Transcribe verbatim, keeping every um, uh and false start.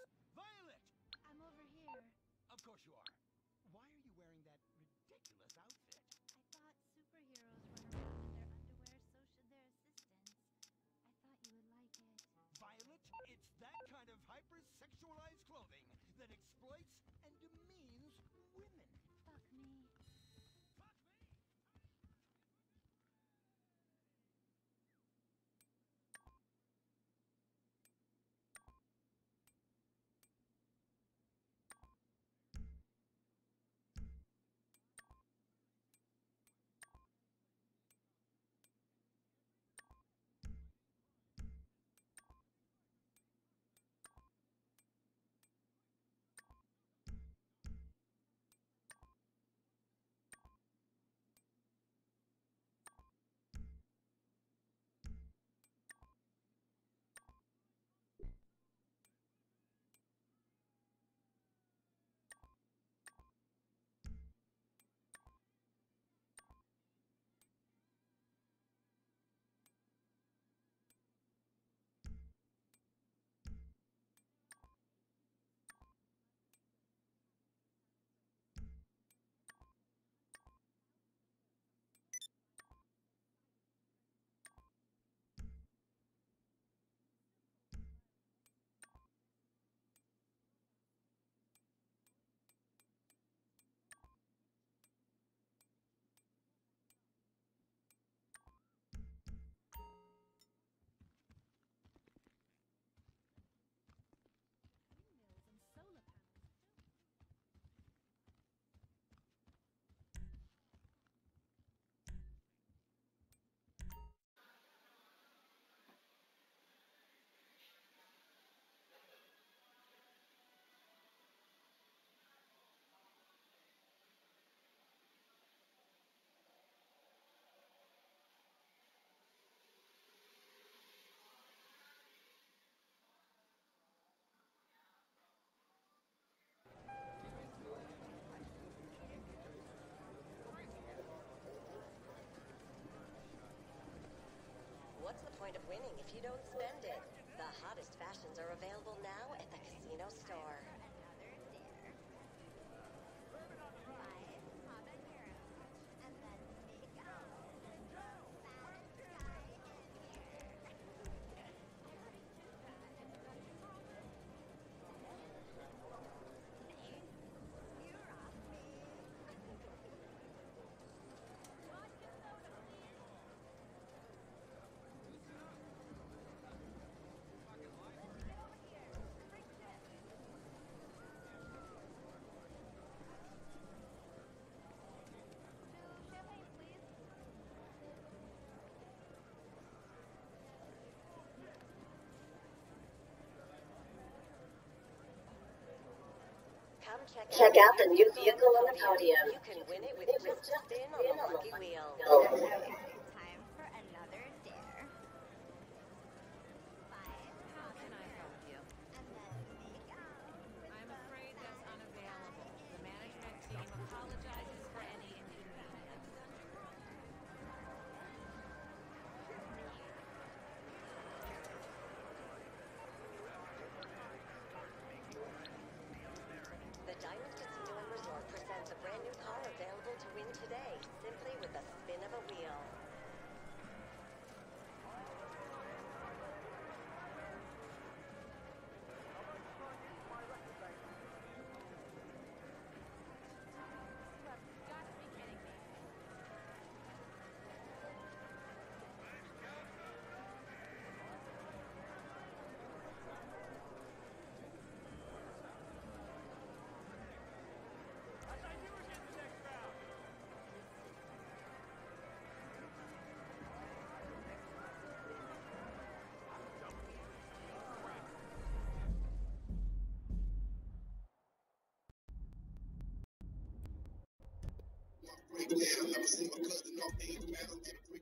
Violet! I'm over here. Of course you are. Why are you wearing that ridiculous outfit? I thought superheroes run around in their underwear, so should their assistants. I thought you would like it. Violet, it's that kind of hyper-sexualized clothing that exploits and demeans women. Fuck me. Fuck me! Windmills and solar panels. What's the point of winning if you don't spend it? The hottest fashions are available now at the casino store. Another dare. Five combat heroes. And then make out. Bad guy in here. Thanks. You're off me. Vodka soda, please. Let's get over here. Bring shit. Two champagne, please. Come check, Check out the new vehicle on the podium. You can win it with just a spin on the lucky wheel. Time for another dare. Five How can I help you? and then make out. I'm afraid that's unavailable. The management team apologizes for any inconvenience. The Diamond Casino and Resort presents a brand new car available to win today, simply with a spin of a wheel. You've got to be kidding me. I've never seen my cousin off the man, get a